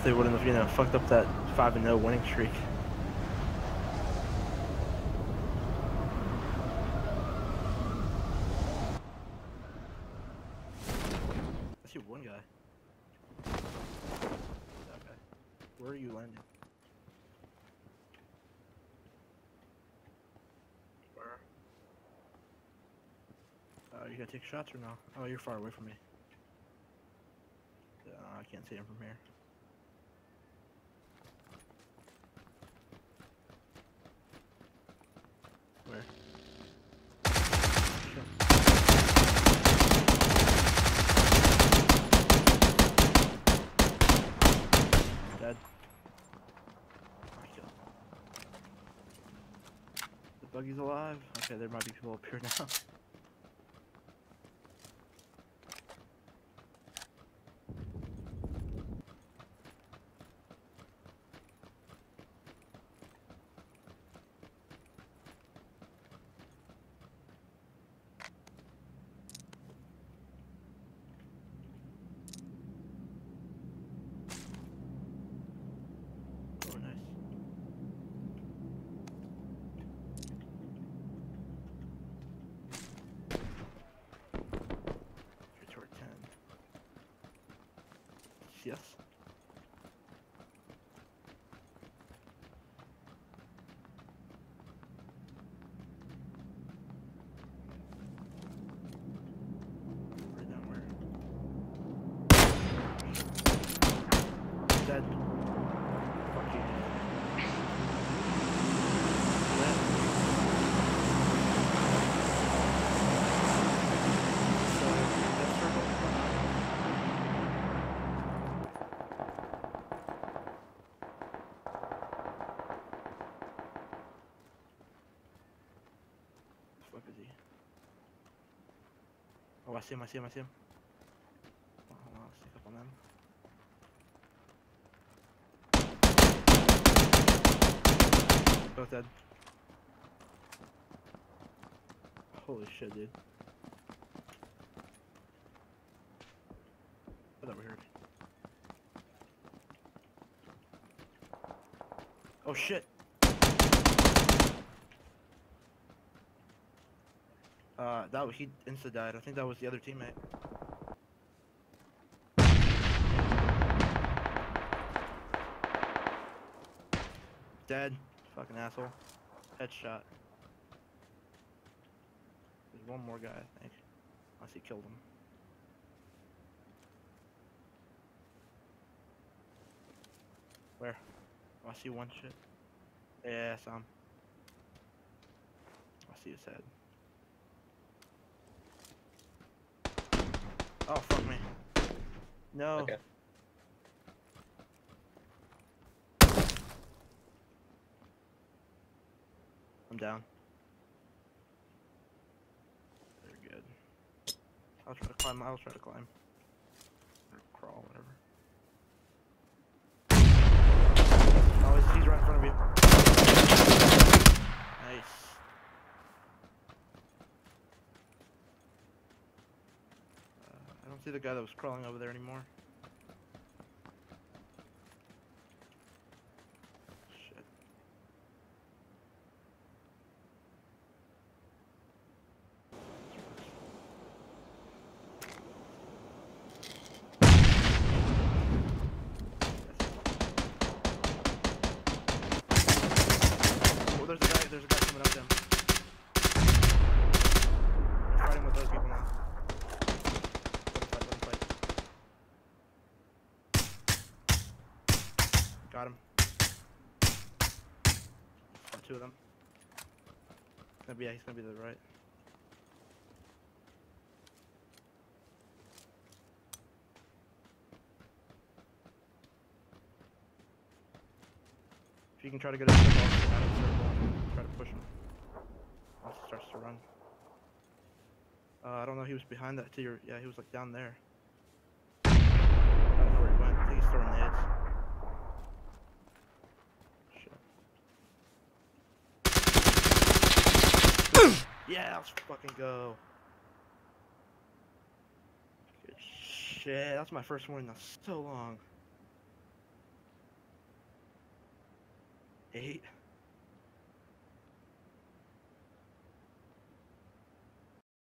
they wouldn't have, you know, fucked up that 5-0 winning streak. I see one guy. That guy. Where are you landing? Where? You gonna take shots or no? Oh, you're far away from me. I can't see him from here. Where? Dead. I killed him. The buggy's alive. Okay, there might be people up here now. Oh, nice. Retort 10. Yes. Right down where? Dead. Fuck you. Fuck is he? Oh, I see him, I see him, I see him. Oh, hold on, I'll stick up on them. Both dead. Holy shit, dude. I thought we heard. Oh shit! He insta died. I think that was the other teammate. Dead. Fucking asshole. Headshot. There's one more guy, I think. Unless he killed him. Where? Oh, I see one shit. Yeah, I saw him. I see his head. Oh, fuck me. No. Okay. I'm down. They're good. I'll try to climb. Or crawl, whatever. Oh, he's right in front of you. Nice. I don't see the guy that was crawling over there anymore. Shit. Oh, there's a guy coming up them. They're fighting with those people now. Let him fight. Got him. Got two of them. He's gonna be to the right. If you can try to get a circle, out of the circle, try to push him. Once he starts to run. I don't know, he was behind that to your, yeah, he was like down there. I don't know where he went, I think he's throwing nades. Shit. Yeah, let's fucking go. Good shit, that's my first one in so long. 8.